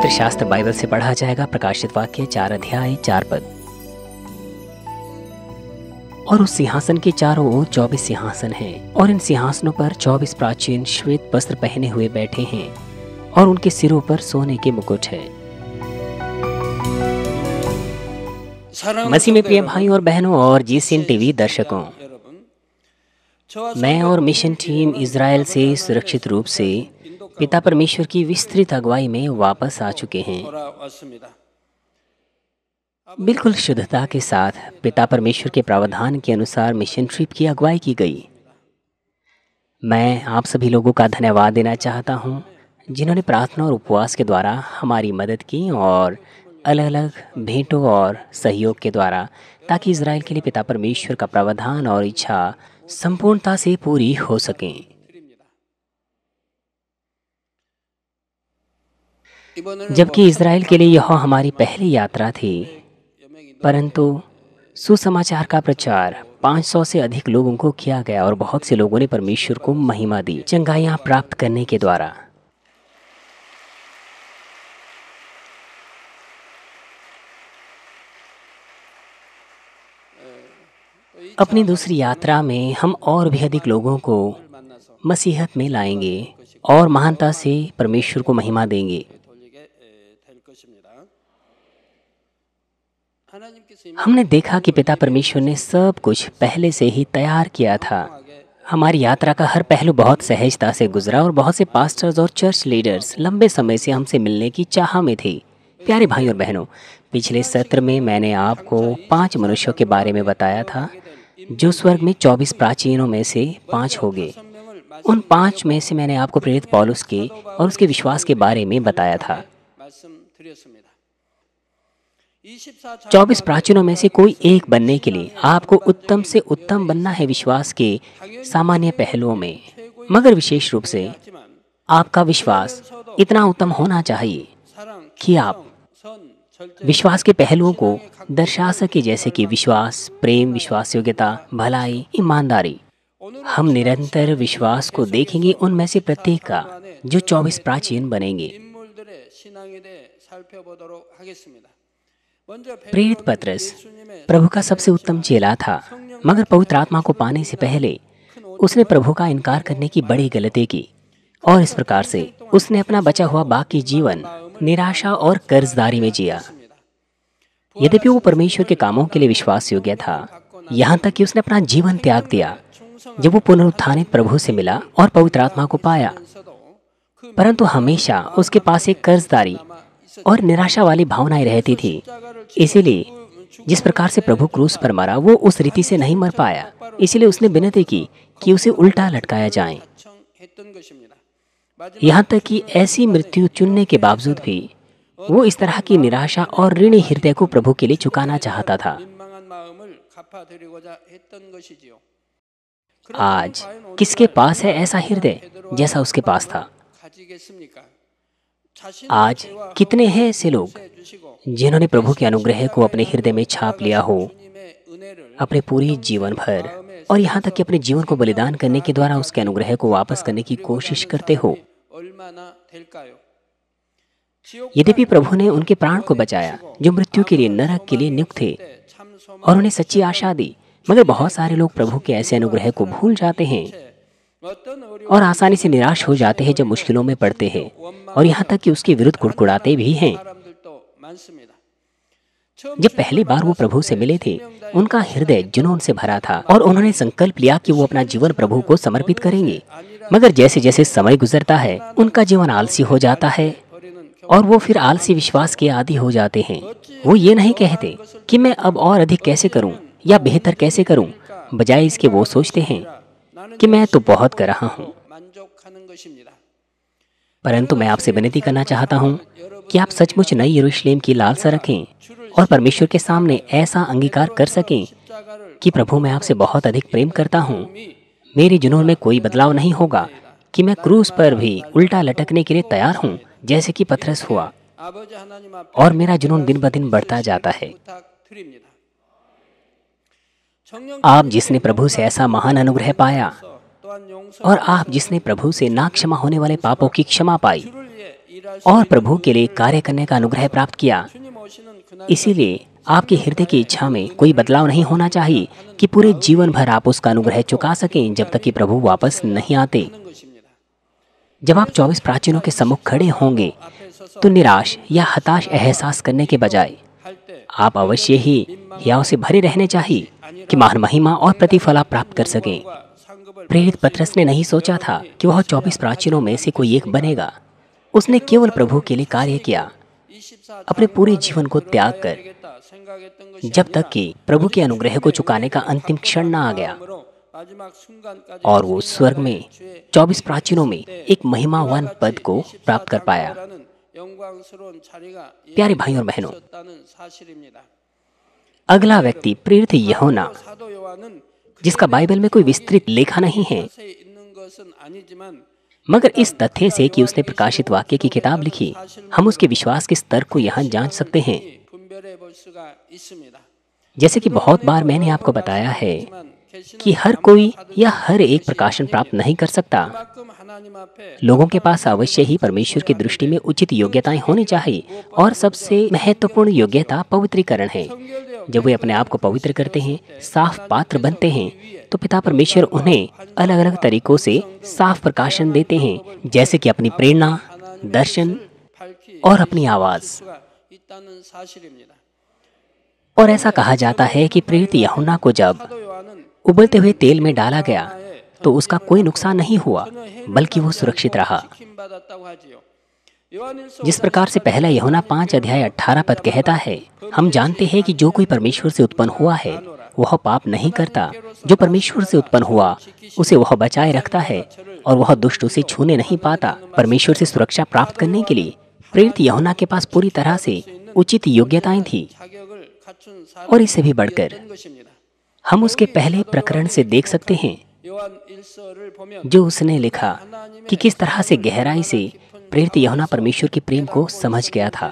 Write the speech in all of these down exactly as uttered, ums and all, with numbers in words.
पवित्र शास्त्र बाइबल से पढ़ा जाएगा। प्रकाशित वाक्य चार अध्याय चार पद। और उस सिंहासन के चारों ओर चौबीस सिंहासन हैं, और इन सिंहासनों पर चौबीस प्राचीन श्वेत वस्त्र पहने हुए बैठे हैं, और उनके सिरों पर सोने के मुकुट है। मसीह में प्रिय भाइयों और बहनों और जीसीएन टीवी दर्शकों, मैं और मिशन टीम इज़राइल से सुरक्षित रूप से पिता परमेश्वर की विस्तृत अगुवाई में वापस आ चुके हैं। बिल्कुल शुद्धता के साथ पिता परमेश्वर के प्रावधान के अनुसार मिशन ट्रिप की अगुवाई की गई। मैं आप सभी लोगों का धन्यवाद देना चाहता हूं, जिन्होंने प्रार्थना और उपवास के द्वारा हमारी मदद की और अलग अलग भेंटों और सहयोग के द्वारा, ताकि इज़राइल के लिए पिता परमेश्वर का प्रावधान और इच्छा संपूर्णता से पूरी हो सकें। जबकि इज़राइल के लिए यह हमारी पहली यात्रा थी, परंतु सुसमाचार का प्रचार पाँच सौ से अधिक लोगों को किया गया और बहुत से लोगों ने परमेश्वर को महिमा दी चंगाइयाँ प्राप्त करने के द्वारा। अपनी दूसरी यात्रा में हम और भी अधिक लोगों को मसीहत में लाएंगे और महानता से परमेश्वर को महिमा देंगे। हमने देखा कि पिता परमेश्वर ने सब कुछ पहले से ही तैयार किया था। हमारी यात्रा का हर पहलू बहुत सहजता से गुजरा और बहुत से पास्टर्स और चर्च लीडर्स लंबे समय से हमसे मिलने की चाह में थे। प्यारे भाई और बहनों, पिछले सत्र में मैंने आपको पांच मनुष्यों के बारे में बताया था, जो स्वर्ग में चौबीस प्राचीनों में से पांच हो गए। उन पांच में से मैंने आपको प्रेरित पौलुस के और उसके विश्वास के बारे में बताया था। चौबीस प्राचीनों में से कोई एक बनने के लिए आपको उत्तम से उत्तम बनना है विश्वास के सामान्य पहलुओं में, मगर विशेष रूप से आपका विश्वास इतना उत्तम होना चाहिए कि आप विश्वास के पहलुओं को दर्शा सके, जैसे कि विश्वास, प्रेम, विश्वास योग्यता, भलाई, ईमानदारी। हम निरंतर विश्वास को देखेंगे उनमें से प्रत्येक का, जो चौबीस प्राचीन बनेंगे। प्रेरित पतरस प्रभु का सबसे उत्तम चेला था, मगर पवित्र आत्मा को पाने से पहले उसने प्रभु का इनकार करने की बड़ी गलती की, और इस प्रकार से उसने अपना बचा हुआ बाकी जीवन निराशा और कर्जदारी में जिया। यद्यपि वो परमेश्वर के कामों के लिए विश्वास योग्य था, यहाँ तक कि उसने अपना जीवन त्याग दिया जब वो पुनरुत्थानित प्रभु से मिला और पवित्र आत्मा को पाया, परंतु हमेशा उसके पास एक कर्जदारी और निराशा वाली भावनाएं रहती थी। इसीलिए जिस प्रकार से प्रभु क्रूस पर मरा, वो उस रीति से नहीं मर पाया। इसीलिए उसने विनती की कि उसे उल्टा लटकाया जाए। यहाँ तक कि ऐसी मृत्यु चुनने के बावजूद भी वो इस तरह की निराशा और ऋणी हृदय को प्रभु के लिए चुकाना चाहता था। आज किसके पास है ऐसा हृदय जैसा उसके पास था? आज कितने हैं ऐसे लोग जिन्होंने प्रभु के अनुग्रह को अपने हृदय में छाप लिया हो अपने पूरे जीवन भर, और यहाँ तक कि अपने जीवन को बलिदान करने के द्वारा उसके अनुग्रह को वापस करने की कोशिश करते हो? यद्यपि प्रभु ने उनके प्राण को बचाया जो मृत्यु के लिए, नरक के लिए नियुक्त थे, और उन्हें सच्ची आशा दी, मगर बहुत सारे लोग प्रभु के ऐसे अनुग्रह को भूल जाते हैं और आसानी से निराश हो जाते हैं जब मुश्किलों में पड़ते हैं, और यहाँ तक कि उसके विरुद्ध कुड़कुड़ाते भी हैं। जब पहली बार वो प्रभु से मिले थे, उनका हृदय जुनून से भरा था और उन्होंने संकल्प लिया कि वो अपना जीवन प्रभु को समर्पित करेंगे। मगर जैसे जैसे समय गुजरता है, उनका जीवन आलसी हो जाता है और वो फिर आलसी विश्वास के आदी हो जाते हैं। वो ये नहीं कहते कि मैं अब और अधिक कैसे करूं या बेहतर कैसे करूं, बजाय इसके वो सोचते हैं कि मैं तो बहुत कर रहा हूं। परंतु मैं आपसे विनती करना चाहता हूं कि आप सचमुच नई यरूशलेम की लालसा रखें और परमेश्वर के सामने ऐसा अंगीकार कर सकें कि प्रभु, मैं आपसे बहुत अधिक प्रेम करता हूँ। मेरे जुनून में कोई बदलाव नहीं होगा कि मैं क्रूस पर भी उल्टा लटकने के लिए तैयार हूँ, जैसे कि पतरस हुआ, और मेरा जुनून दिन ब दिन बढ़ता जाता है। आप जिसने प्रभु से ऐसा महान अनुग्रह पाया, और आप जिसने प्रभु से ना क्षमा होने वाले पापों की क्षमा पाई, और प्रभु के लिए कार्य करने का अनुग्रह प्राप्त किया। इसीलिए आपके हृदय की इच्छा में कोई बदलाव नहीं होना चाहिए कि पूरे जीवन भर आप उसका अनुग्रह चुका सकें जब तक कि प्रभु वापस नहीं आते। जब आप चौबीस प्राचीनों के सम्मुख खड़े होंगे तो निराश या हताश एहसास करने के बजाय आप अवश्य ही हियाव से भरे रहने चाहिए कि महान महिमा और प्रतिफल आप प्राप्त कर सकें। प्रेरित पतरस ने नहीं सोचा था कि वह चौबीस प्राचीनों में से कोई एक बनेगा। उसने केवल प्रभु के लिए कार्य किया, अपने पूरे जीवन को त्याग कर, जब तक कि प्रभु के अनुग्रह को चुकाने का अंतिम क्षण न आ गया और वो स्वर्ग में चौबीस प्राचीनों में एक महिमावान पद को प्राप्त कर पाया। प्यारे भाइयों और बहनों, अगला व्यक्ति प्रेरित यूहन्ना, जिसका बाइबल में कोई विस्तृत लेखा नहीं है, मगर इस तथ्य से कि उसने प्रकाशित वाक्य की किताब लिखी, हम उसके विश्वास के स्तर को यहाँ जांच सकते हैं। जैसे कि बहुत बार मैंने आपको बताया है कि हर कोई या हर एक प्रकाशन प्राप्त नहीं कर सकता। लोगों के पास अवश्य ही परमेश्वर की दृष्टि में उचित योग्यताएं होनी चाहिए और सबसे महत्वपूर्ण योग्यता पवित्रीकरण है। जब वे अपने आप को पवित्र करते हैं, साफ पात्र बनते हैं, तो पिता परमेश्वर उन्हें अलग अलग तरीकों से साफ प्रकाशन देते हैं, जैसे कि अपनी प्रेरणा, दर्शन और अपनी आवाज। और ऐसा कहा जाता है कि प्रेरित यूहन्ना को जब उबलते हुए तेल में डाला गया तो उसका कोई नुकसान नहीं हुआ, बल्कि वो सुरक्षित रहा। जिस प्रकार से पहला यूहन्ना पाँच अध्याय अठारह पद कहता है, हम जानते हैं कि जो कोई परमेश्वर से उत्पन्न हुआ है वह पाप नहीं करता। जो परमेश्वर से उत्पन्न हुआ उसे वह बचाए रखता है और वह दुष्ट उसे छूने नहीं पाता। परमेश्वर से सुरक्षा प्राप्त करने के लिए प्रेरित यूहन्ना के पास पूरी तरह से उचित योग्यताएं थी। और इससे भी बढ़कर हम उसके पहले प्रकरण से देख सकते हैं जो उसने लिखा कि किस तरह से गहराई से प्रेरित यूहन्ना परमेश्वर के प्रेम को समझ गया था।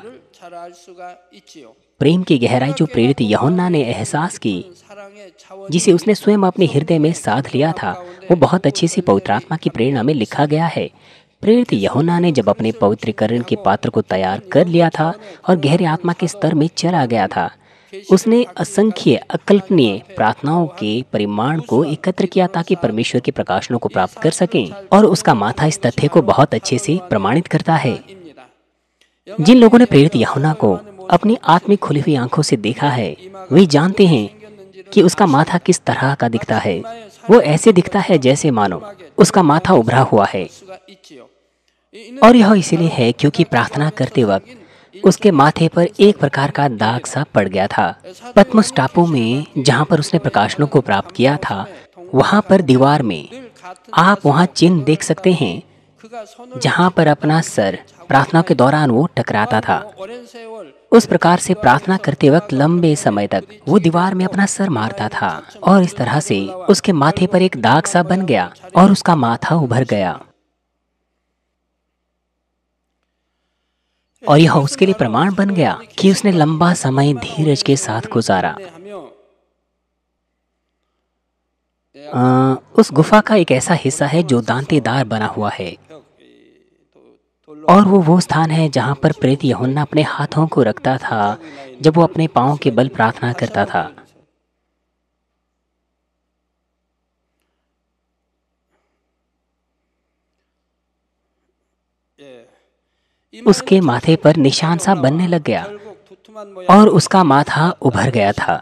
प्रेम की गहराई जो प्रेरित यूहन्ना ने एहसास की, जिसे उसने स्वयं अपने हृदय में साध लिया था, वो बहुत अच्छे से पवित्र आत्मा की प्रेरणा में लिखा गया है। प्रेरित यूहन्ना ने जब अपने पवित्रीकरण के पात्र को तैयार कर लिया था और गहरे आत्मा के स्तर में चला गया था, उसने असंख्य अकल्पनीय प्रार्थनाओं के परिमाण को एकत्र किया ताकि परमेश्वर के प्रकाशनों को प्राप्त कर सकें। और उसका माथा इस तथ्य को बहुत अच्छे से प्रमाणित करता है। जिन लोगों ने प्रेरित यूहन्ना को अपनी आत्मिक खुली हुई आंखों से देखा है, वे जानते हैं कि उसका माथा किस तरह का दिखता है। वो ऐसे दिखता है जैसे मानो उसका माथा उभरा हुआ है। और यह इसलिए है क्योंकि प्रार्थना करते वक्त उसके माथे पर एक प्रकार का दाग सा पड़ गया था। पतमस टापू में जहाँ पर उसने प्रकाशनों को प्राप्त किया था, वहाँ पर दीवार में आप वहाँ चिन्ह देख सकते हैं जहाँ पर अपना सर प्रार्थना के दौरान वो टकराता था। उस प्रकार से प्रार्थना करते वक्त लंबे समय तक वो दीवार में अपना सर मारता था और इस तरह से उसके माथे पर एक दाग सा बन गया और उसका माथा उभर गया। और यह उसके लिए प्रमाण बन गया कि उसने लंबा समय धीरज के साथ गुजारा। आ, उस गुफा का एक ऐसा हिस्सा है जो दांतेदार बना हुआ है और वो वो स्थान है जहाँ पर प्रेरित यूहन्ना अपने हाथों को रखता था जब वो अपने पांवों के बल प्रार्थना करता था। उसके माथे पर निशान सा बनने लग गया और उसका माथा उभर गया था।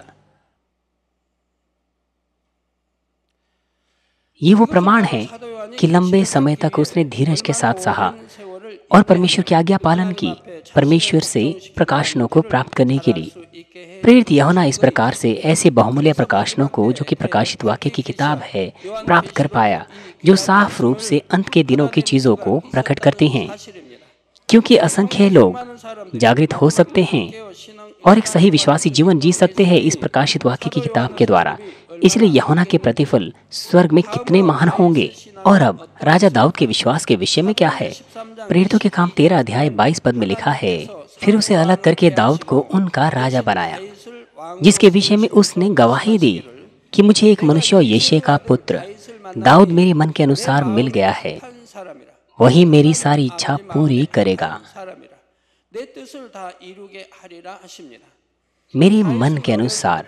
ये वो प्रमाण है कि लंबे समय तक उसने धीरज के साथ सहा और परमेश्वर की आज्ञा पालन की, परमेश्वर से प्रकाशनों को प्राप्त करने के लिए। प्रेरित यूहन्ना इस प्रकार से ऐसे बहुमूल्य प्रकाशनों को, जो कि प्रकाशित वाक्य की किताब है, प्राप्त कर पाया, जो साफ रूप से अंत के दिनों की चीजों को प्रकट करते हैं। क्योंकि असंख्य लोग जागृत हो सकते हैं और एक सही विश्वासी जीवन जी सकते हैं इस प्रकाशित वाक्य की किताब के द्वारा। इसलिए यूहन्ना के प्रतिफल स्वर्ग में कितने महान होंगे। और अब राजा दाऊद के विश्वास के विषय में क्या है? प्रेरितों के काम तेरह अध्याय बाईस पद में लिखा है, फिर उसे अलग करके दाऊद को उनका राजा बनाया, जिसके विषय में उसने गवाही दी कि मुझे एक मनुष्य यिशै का पुत्र दाऊद मेरे मन के अनुसार मिल गया है। वही मेरी सारी इच्छा पूरी करेगा। मेरे मन के अनुसार।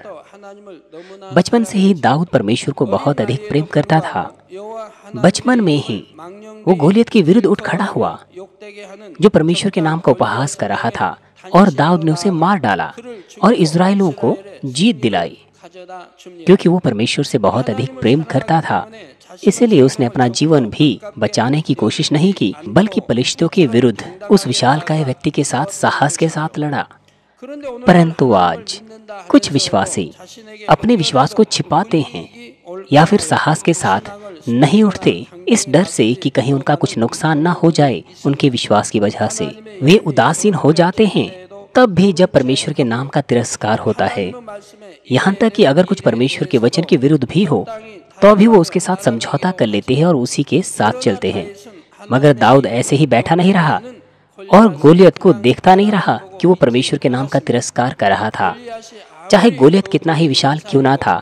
बचपन से ही दाऊद परमेश्वर को बहुत अधिक प्रेम करता था। बचपन में ही वो गोलियत के विरुद्ध उठ खड़ा हुआ, जो परमेश्वर के नाम का उपहास कर रहा था, और दाऊद ने उसे मार डाला और इस्राएलियों को जीत दिलाई। क्योंकि वो परमेश्वर से बहुत अधिक प्रेम करता था, इसलिए उसने अपना जीवन भी बचाने की कोशिश नहीं की, बल्कि पलिश्तियों के विरुद्ध उस विशालकाय व्यक्ति के साथ साहस के साथ लड़ा। परंतु आज कुछ विश्वासी अपने विश्वास को छिपाते हैं या फिर साहस के साथ नहीं उठते, इस डर से कि कहीं उनका कुछ नुकसान ना हो जाए। उनके विश्वास की वजह से वे उदासीन हो जाते हैं, तब भी जब परमेश्वर के नाम का तिरस्कार होता है। यहाँ तक कि अगर कुछ परमेश्वर के वचन के विरुद्ध भी हो, तो भी वो उसके साथ समझौता कर लेते हैं और उसी के साथ चलते हैं। मगर दाऊद ऐसे ही बैठा नहीं रहा और गोलियत को देखता नहीं रहा कि वो परमेश्वर के नाम का तिरस्कार कर रहा था। चाहे गोलियत कितना ही विशाल क्यों ना था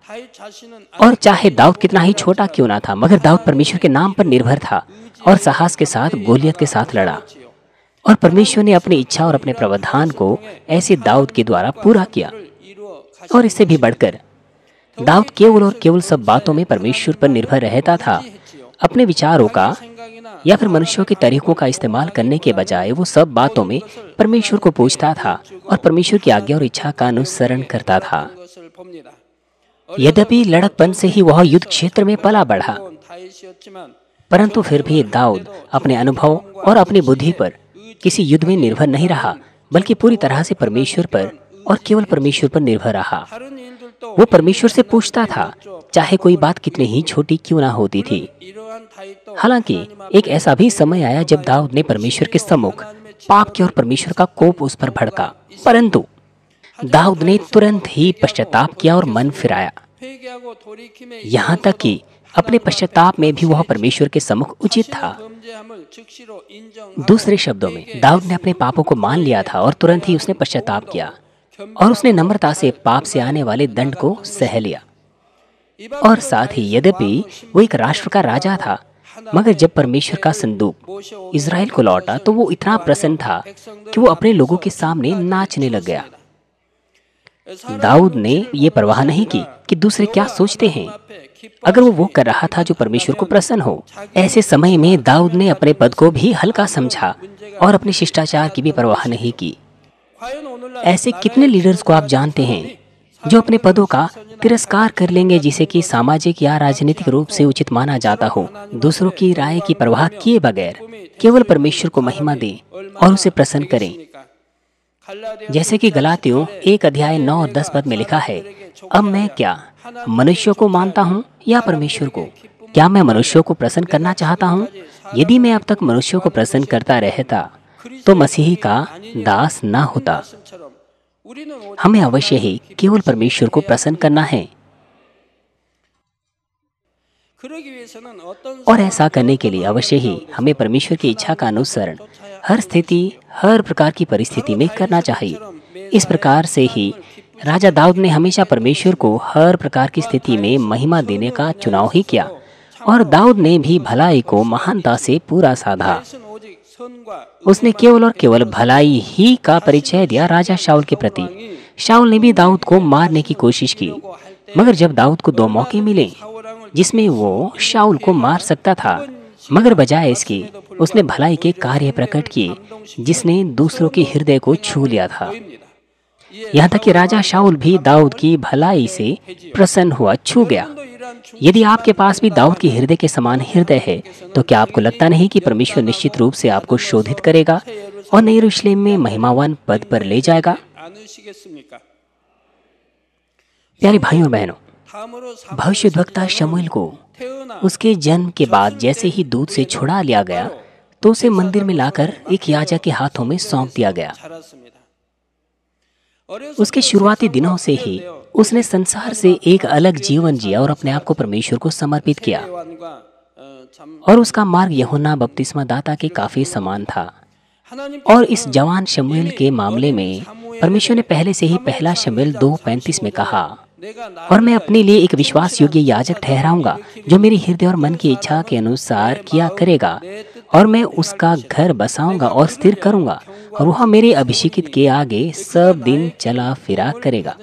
और चाहे दाऊद कितना ही छोटा क्यों ना था, मगर दाऊद परमेश्वर के नाम पर निर्भर था और साहस के साथ गोलियत के साथ लड़ा। और परमेश्वर ने अपनी इच्छा और अपने प्रावधान को ऐसे दाऊद के द्वारा पूरा किया। और इससे भी बढ़कर दाऊद केवल और केवल सब बातों में परमेश्वर पर निर्भर रहता था। अपने विचारों का या फिर मनुष्यों के तरीकों का इस्तेमाल करने के बजाय वो सब बातों में परमेश्वर को पूछता था और परमेश्वर की आज्ञा और इच्छा का अनुसरण करता था। यद्यपि लड़कपन से ही वह युद्ध क्षेत्र में पला बढ़ा, परंतु फिर भी दाऊद अपने अनुभव और अपनी बुद्धि पर किसी युद्ध में निर्भर नहीं रहा, बल्कि पूरी तरह से परमेश्वर पर और केवल परमेश्वर पर निर्भर रहा। वो परमेश्वर से पूछता था, चाहे कोई बात कितनी ही छोटी क्यों ना होती थी। हालांकि एक ऐसा भी समय आया जब दाऊद ने परमेश्वर के सम्मुख पाप किया और परमेश्वर का कोप उस पर भड़का, परंतु दाऊद ने तुरंत ही पश्चाताप किया और मन फिराया। यहाँ तक कि अपने पश्चाताप में भी वह परमेश्वर के सम्मुख उचित था। दूसरे शब्दों में, दाऊद ने अपने पापों को मान लिया था और तुरंत ही उसने पश्चाताप किया और उसने नम्रता से पाप से आने वाले दंड को सह लिया। और साथ ही यद्यपि वो एक राष्ट्र का राजा था, मगर जब परमेश्वर का संदूक इज़राइल को लौटा तो वो इतना प्रसन्न था कि वो अपने लोगों के सामने नाचने लग गया। दाऊद ने ये परवाह नहीं की कि दूसरे क्या सोचते हैं, अगर वो वो कर रहा था जो परमेश्वर को प्रसन्न हो। ऐसे समय में दाऊद ने अपने पद को भी हल्का समझा और अपने शिष्टाचार की भी परवाह नहीं की। ऐसे कितने लीडर्स को आप जानते हैं जो अपने पदों का तिरस्कार कर लेंगे, जिसे कि सामाजिक या राजनीतिक रूप से उचित माना जाता हो, दूसरों की राय की परवाह किए बगैर केवल परमेश्वर को महिमा दें और उसे प्रसन्न करें। जैसे कि गलातियों एक अध्याय नौ और दस पद में लिखा है, अब मैं क्या मनुष्यों को मानता हूँ या परमेश्वर को? क्या मैं मनुष्यों को प्रसन्न करना चाहता हूँ? यदि मैं अब तक मनुष्यों को प्रसन्न करता रहता तो मसीही का दास ना होता। हमें अवश्य ही केवल परमेश्वर को प्रसन्न करना है, और ऐसा करने के लिए अवश्य ही हमें परमेश्वर की इच्छा का अनुसरण हर स्थिति, हर प्रकार की परिस्थिति में करना चाहिए। इस प्रकार से ही राजा दाऊद ने हमेशा परमेश्वर को हर प्रकार की स्थिति में महिमा देने का चुनाव ही किया, और दाऊद ने भी भलाई को महानता से पूरा साधा। उसने केवल और केवल भलाई ही का परिचय दिया राजा शाऊल के प्रति। शाऊल ने भी दाऊद को मारने की कोशिश की, मगर जब दाऊद को दो मौके मिले जिसमें वो शाऊल को मार सकता था, मगर बजाय इसके उसने भलाई के कार्य प्रकट किए जिसने दूसरों के हृदय को छू लिया था। यहाँ तक कि राजा शाऊल भी दाऊद की भलाई से प्रसन्न हुआ, छू गया। यदि आपके पास भी दाऊद के हृदय के समान हृदय है, तो क्या आपको लगता नहीं कि परमेश्वर निश्चित रूप से आपको शोधित करेगा और नए यरूशलेम में महिमावान पद पर ले जाएगा? प्यारे भाइयों और बहनों, भविष्यद्वक्ता शमूएल को उसके जन्म के बाद जैसे ही दूध से छुड़ा लिया गया, तो उसे मंदिर में लाकर एक याजक के हाथों में सौंप दिया गया। उसके शुरुआती दिनों से ही उसने संसार से एक अलग जीवन जिया और अपने आप को परमेश्वर को समर्पित किया, और उसका मार्ग यूहन्ना बपतिस्मा दाता के काफी समान था। और इस जवान शमूएल के मामले में परमेश्वर ने पहले से ही पहला शमूएल दो पैंतीस में कहा, और मैं अपने लिए एक विश्वास योग्य याजक ठहराऊंगा जो मेरी हृदय और मन की इच्छा के अनुसार किया करेगा और मैं उसका घर बसाऊंगा और स्थिर करूंगा, और वह मेरे अभिषेकित के आगे सब दिन चला फिरा करेगा।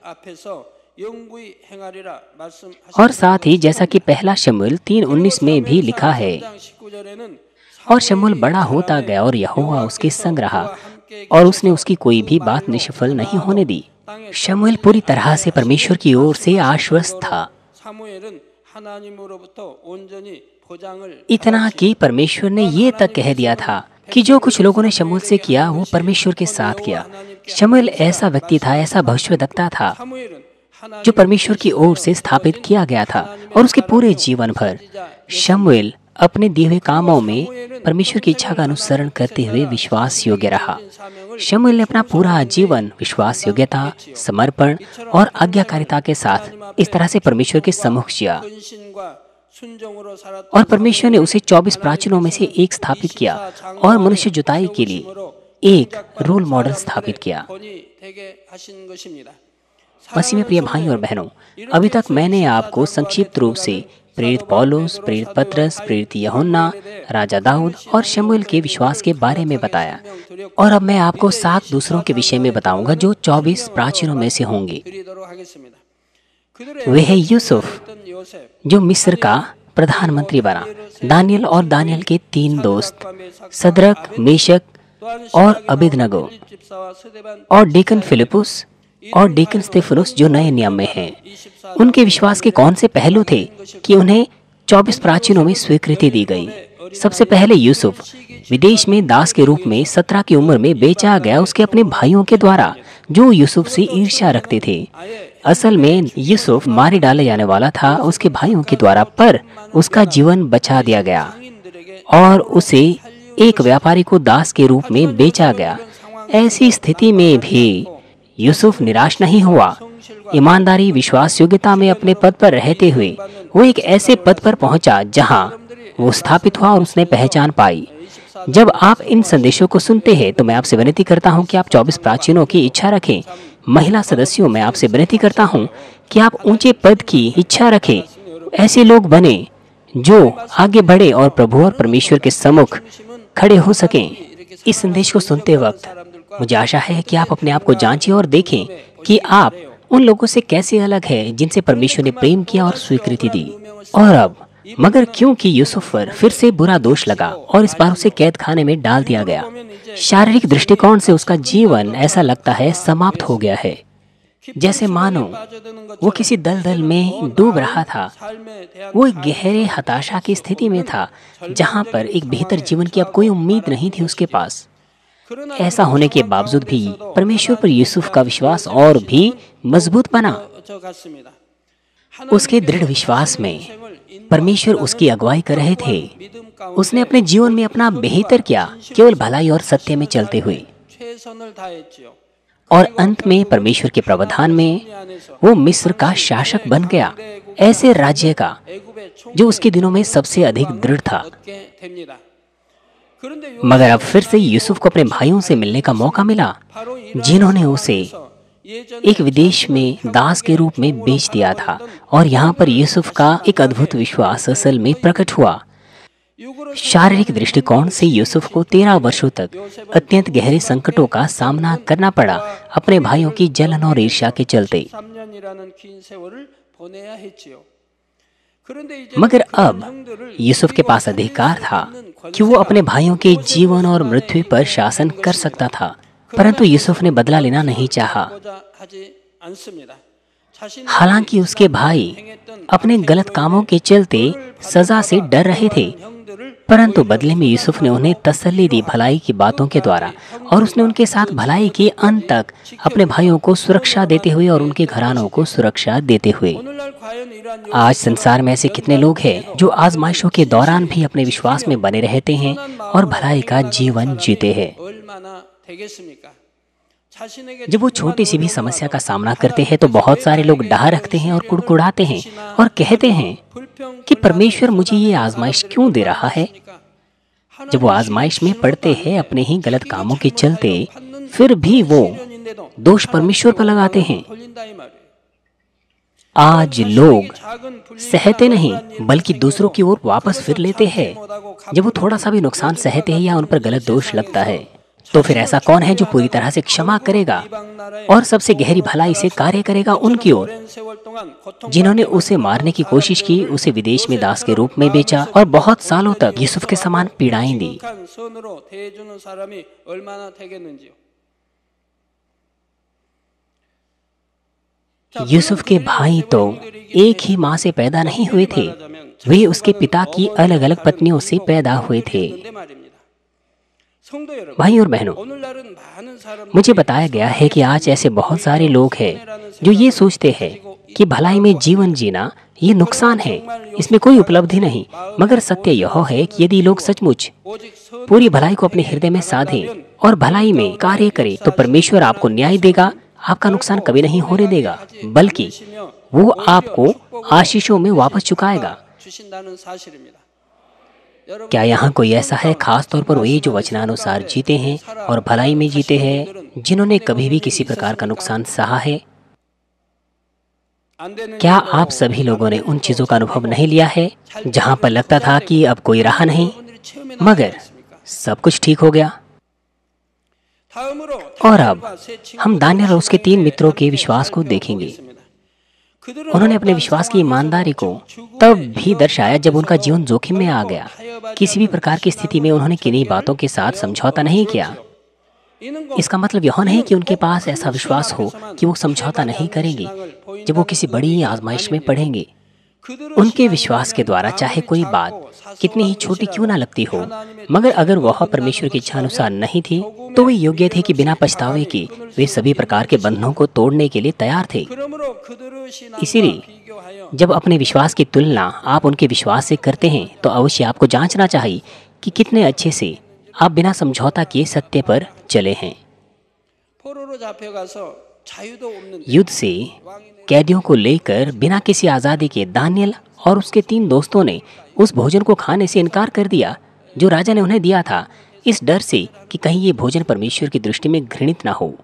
और साथ ही जैसा कि पहला शमूएल तीन उन्नीस में भी लिखा है, और शमूएल बड़ा होता गया और यहोवा उसके संग रहा, और उसने उसकी कोई भी बात निष्फल नहीं होने दी। शमूएल पूरी तरह से परमेश्वर की ओर से आश्वस्त था, इतना कि परमेश्वर ने ये तक कह दिया था कि जो कुछ लोगों ने शमूएल से किया वो परमेश्वर के साथ किया। शमूएल ऐसा व्यक्ति था, ऐसा भविष्यवक्ता था जो परमेश्वर की ओर से स्थापित किया गया था, और उसके पूरे जीवन भर शमूएल अपने दिए हुए कामों में परमेश्वर की इच्छा का अनुसरण करते हुए विश्वास योग्य रहा। शमूएल ने अपना पूरा जीवन विश्वास योग्यता, समर्पण और आज्ञाकारिता के साथ इस तरह से परमेश्वर के सम्मुख जिया, और परमेश्वर ने उसे चौबीस प्राचीनों में से एक स्थापित किया और मनुष्य जुताई के लिए एक रोल मॉडल स्थापित किया। मसीह में प्रिय भाई और बहनों, अभी तक मैंने आपको संक्षिप्त रूप से प्रेरित पौलुस, प्रेरित पतरस, प्रेरित यूहन्ना, राजा दाऊद और शमूएल के विश्वास के बारे में बताया, और अब मैं आपको सात दूसरों के विषय में बताऊंगा जो चौबीस प्राचीनों में से होंगे। वे है यूसुफ, जो मिस्र का प्रधानमंत्री बना, दानियल और दानियल के तीन दोस्त सदरक, मेशक और अबेदनगो, और डेकन फिलिपुस और डेकन स्तेफनुस जो नए नियम में हैं। उनके विश्वास के कौन से पहलू थे कि उन्हें चौबीस प्राचीनों में स्वीकृति दी गई। सबसे पहले यूसुफ विदेश में दास के रूप में सत्रह की उम्र में बेचा गया उसके अपने भाइयों के द्वारा, जो यूसुफ से ईर्ष्या रखते थे। असल में यूसुफ मारे डाले जाने वाला था उसके भाइयों के द्वारा, पर उसका जीवन बचा दिया गया और उसे एक व्यापारी को दास के रूप में बेचा गया। ऐसी स्थिति में भी यूसुफ निराश नहीं हुआ। ईमानदारी, विश्वास योग्यता में अपने पद पर रहते हुए वो एक ऐसे पद पर पहुंचा जहां वो स्थापित हुआ और उसने पहचान पाई। जब आप इन संदेशों को सुनते हैं तो मैं आपसे विनती करता हूं कि आप चौबीस प्राचीनों की इच्छा रखें। महिला सदस्यों, मैं आपसे विनती करता हूं कि आप ऊंचे पद की इच्छा रखें। ऐसे लोग बने जो आगे बढ़े और प्रभु और परमेश्वर के सम्मुख खड़े हो सकें। इस संदेश को सुनते वक्त मुझे आशा है कि आप अपने आप को जांचें और देखें कि आप उन लोगों से कैसे अलग हैं जिनसे परमेश्वर ने प्रेम किया और स्वीकृति दी। और अब मगर क्योंकि यूसुफ पर फिर से बुरा दोष लगा और इस बार उसे कैद खाने में डाल दिया गया, शारीरिक दृष्टिकोण से उसका जीवन ऐसा लगता है समाप्त हो गया है, जैसे मानो वो किसी दलदल में डूब रहा था। वो एक गहरे हताशा की स्थिति में था जहां पर एक बेहतर जीवन की अब कोई उम्मीद नहीं थी उसके पास। ऐसा होने के बावजूद भी परमेश्वर पर यूसुफ का विश्वास और भी मजबूत बना। उसके दृढ़ विश्वास में परमेश्वर उसकी अगुवाई कर रहे थे। उसने अपने जीवन में अपना बेहतर किया, केवल भलाई और सत्य में चलते हुए, और अंत में परमेश्वर के प्रावधान में वो मिस्र का शासक बन गया, ऐसे राज्य का जो उसके दिनों में सबसे अधिक दृढ़ था। मगर अब फिर से यूसुफ को अपने भाइयों से मिलने का मौका मिला, जिन्होंने उसे एक विदेश में दास के रूप में बेच दिया था। और यहाँ पर यूसुफ का एक अद्भुत विश्वास असल में प्रकट हुआ। शारीरिक दृष्टिकोण से यूसुफ को तेरह वर्षों तक अत्यंत गहरे संकटों का सामना करना पड़ा, अपने भाइयों की जलन और ईर्ष्या के चलते। मगर अब यूसुफ के पास अधिकार था कि वो अपने भाइयों के जीवन और मृत्यु पर शासन कर सकता था, परंतु यूसुफ ने बदला लेना नहीं चाहा। हालांकि उसके भाई अपने गलत कामों के चलते सजा से डर रहे थे, परंतु बदले में यूसुफ ने उन्हें तसल्ली दी भलाई की बातों के द्वारा, और उसने उनके साथ भलाई के अंत तक अपने भाइयों को सुरक्षा देते हुए और उनके घरानों को सुरक्षा देते हुए। आज संसार में ऐसे कितने लोग हैं जो आजमाइशों के दौरान भी अपने विश्वास में बने रहते हैं और भलाई का जीवन जीते हैं। जब वो छोटी सी भी समस्या का सामना करते हैं तो बहुत सारे लोग डहा रखते हैं और कुड़कुड़ाते हैं और कहते हैं कि परमेश्वर मुझे ये आजमाइश क्यों दे रहा है। जब वो आजमाइश में पड़ते हैं अपने ही गलत कामों के चलते, फिर भी वो दोष परमेश्वर पर लगाते हैं। आज लोग सहते नहीं बल्कि दूसरों की ओर वापस फिर लेते हैं जब वो थोड़ा सा भी नुकसान सहते हैं या उन पर गलत दोष लगता है। तो फिर ऐसा कौन है जो पूरी तरह से क्षमा करेगा और सबसे गहरी भलाई से कार्य करेगा उनकी ओर? जिन्होंने उसे मारने की कोशिश की, उसे विदेश में दास के रूप में बेचा और बहुत सालों तक यूसुफ के समान पीड़ाएं दी। यूसुफ के भाई तो एक ही माँ से पैदा नहीं हुए थे, वे उसके पिता की अलग अलग पत्नियों से पैदा हुए थे। भाई और बहनों, मुझे बताया गया है कि आज ऐसे बहुत सारे लोग हैं जो ये सोचते हैं कि भलाई में जीवन जीना ये नुकसान है, इसमें कोई उपलब्धि नहीं। मगर सत्य यह है कि यदि लोग सचमुच पूरी भलाई को अपने हृदय में साधें और भलाई में कार्य करें तो परमेश्वर आपको न्याय देगा, आपका नुकसान कभी नहीं होने देगा, बल्कि वो आपको आशीषों में वापस चुकाएगा। क्या यहाँ कोई ऐसा है, खास तौर पर वे जो वचनानुसार जीते हैं और भलाई में जीते हैं, जिन्होंने कभी भी किसी प्रकार का नुकसान सहा है? क्या आप सभी लोगों ने उन चीजों का अनुभव नहीं लिया है जहाँ पर लगता था कि अब कोई राह नहीं, मगर सब कुछ ठीक हो गया? और अब हम दानियल और उसके तीन मित्रों के विश्वास को देखेंगे। उन्होंने अपने विश्वास की ईमानदारी को तब भी दर्शाया जब उनका जीवन जोखिम में आ गया। किसी भी प्रकार की स्थिति में उन्होंने किन्हीं बातों के साथ समझौता नहीं किया। इसका मतलब यह नहीं कि उनके पास ऐसा विश्वास हो कि वो समझौता नहीं करेंगे जब वो किसी बड़ी आजमाइश में पड़ेंगे। उनके विश्वास के द्वारा चाहे कोई बात कितनी ही छोटी क्यों ना लगती हो, मगर अगर वह परमेश्वर की इच्छा अनुसार नहीं थी तो वे योग्य थे कि बिना पछतावे के वे सभी प्रकार के बंधनों को तोड़ने के लिए तैयार थे। इसीलिए जब अपने विश्वास की तुलना आप उनके विश्वास से करते हैं तो अवश्य आपको जांचना चाहिए कि कितने अच्छे से आप बिना समझौता किए सत्य पर चले हैं। युद्ध से कैदियों को लेकर बिना किसी आज़ादी के दानियल और उसके तीन दोस्तों ने उस भोजन को खाने से इनकार कर दिया जो राजा ने उन्हें दिया था, इस डर से कि कहीं ये भोजन परमेश्वर की दृष्टि में घृणित ना हो।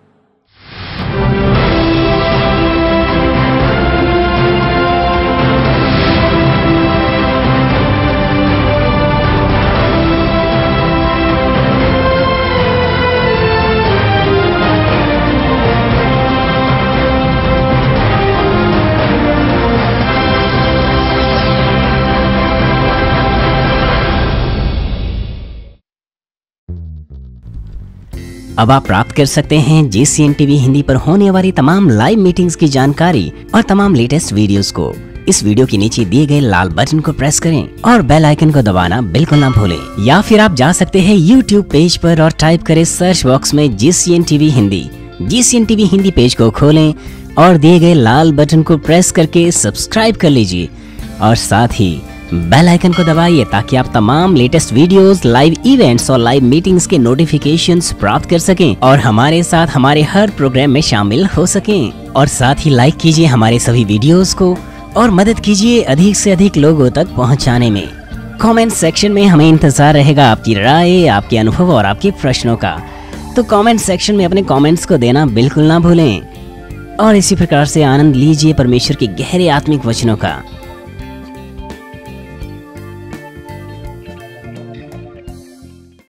अब आप प्राप्त कर सकते हैं J C N T V Hindi पर होने वाली तमाम लाइव मीटिंग्स की जानकारी और तमाम लेटेस्ट वीडियोस को इस वीडियो के नीचे दिए गए लाल बटन को प्रेस करें और बेल आइकन को दबाना बिल्कुल ना भूलें। या फिर आप जा सकते हैं यूट्यूब पेज पर और टाइप करें सर्च बॉक्स में J C N T V Hindi. J C N T V Hindi page को खोलें और दिए गए लाल बटन को प्रेस करके सब्सक्राइब कर लीजिए और साथ ही बेल आइकन को दबाइए ताकि आप तमाम लेटेस्ट वीडियोस, लाइव इवेंट्स और लाइव मीटिंग्स के नोटिफिकेशंस प्राप्त कर सकें और हमारे साथ हमारे हर प्रोग्राम में शामिल हो सकें। और साथ ही लाइक कीजिए हमारे सभी वीडियोस को और मदद कीजिए अधिक से अधिक लोगों तक पहुंचाने में। कमेंट सेक्शन में हमें इंतजार रहेगा आपकी राय, आपके अनुभव और आपके प्रश्नों का। तो कमेंट सेक्शन में अपने कमेंट्स को देना बिल्कुल ना भूलें और इसी प्रकार से आनंद लीजिए परमेश्वर के गहरे आत्मिक वचनों का।